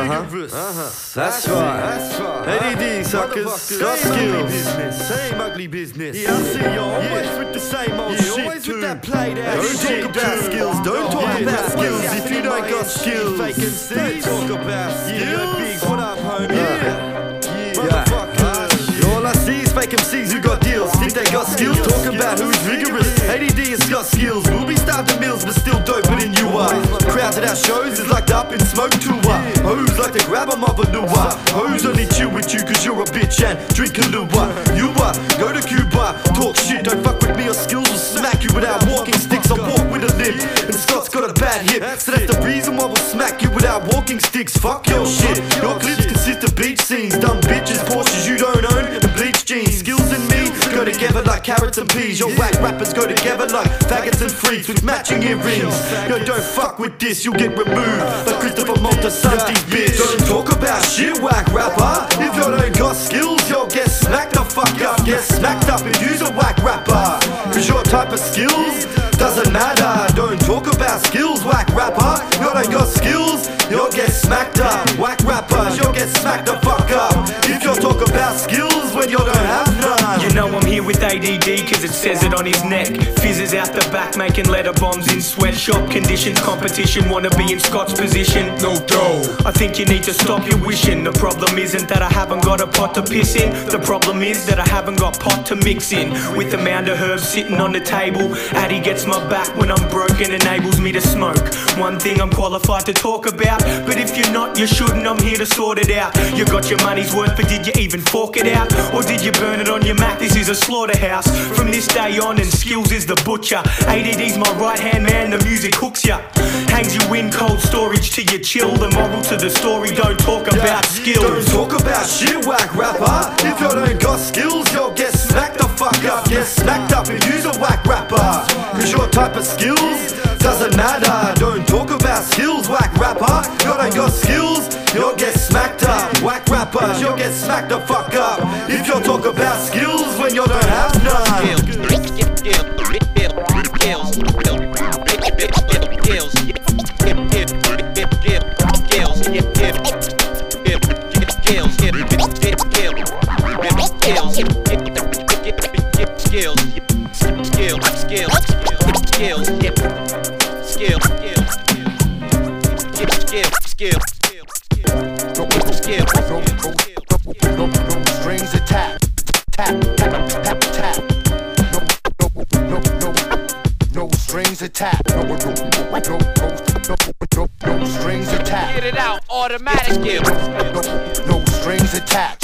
That's right. a.DD suckers, got skills. Same ugly business. Yeah, I see you always with the same old shit. Always too. with that played out Don't shit. talk about skills. Don't talk about skills if you don't got skills. Fake MCs. Don't talk about skills. Biggs, what up, homie? All I see is fake MCs who got deals. Think they got skills? Talk about who's rigorous. a.DD has got skills. We'll be starved meals, but still doper than you are. Crowds at our shows is like the up in smoke tour. Hoes like to grab a mother lure. Hoes only chill with you cause you're a bitch and drink a lure. You are, go to Cuba, talk shit. Don't fuck with me or skills will smack you without walking sticks. I walk with a limp, and Scott's got a bad hip. So that's the reason why we'll smack you without walking sticks. Fuck your shit. Your clips consist of beach scenes. Dumb bitches, Porsches you don't own, and bleach jeans. Skills and me go together like carrots and peas. Your whack rappers go together like faggots and freaks with matching earrings. Yo, don't fuck with this, you'll get removed like Christopher Montesanti's bitch. Don't talk about shit, whack rapper. If you don't got skills, you'll get smacked the fuck up. Get smacked up if you's a whack rapper. Cause your type of skills doesn't matter. Don't talk about skills, whack rapper. You don't got skills, you'll get smacked up. Whack rappers, you'll get smacked the fuck up. If you talk about skills when you don't have none. You know I'm here with a.DD cause it says it on his neck. Fizzes out the back making letter bombs in sweatshop conditions. Competition wanna be in Scott's position. No dough. I think you need to stop your wishing. The problem isn't that I haven't got a pot to piss in. The problem is that I haven't got pot to mix in. With a mound of herbs sitting on the table, a.DD gets my back when I'm broken, enables me to smoke. One thing I'm qualified to talk about, but if you're not, you shouldn't. I'm here to sort it out. You got your money's worth, but did you even fork it out? Or did you burn it on your Mac? This is a slaughterhouse. From this day on, and Skills is the butcher. a.DD's my right hand man, the music hooks ya. Hangs you in cold storage till you chill. The moral to the story, don't talk about skills. Don't talk about shit, whack rapper. If you don't got skills, you'll get smacked the fuck up. Get smacked up if you's a whack rapper. Cause your type of skills doesn't matter. Don't talk about skills, whack rapper. You don't got skills, you'll get smacked up. Whack rappers, you'll get smacked the fuck up. If you talk about skills when you don't have none. No strings attached. Tap, tap, tap, tap. No strings attached. No strings attached. Get it out, automatic. No strings attached.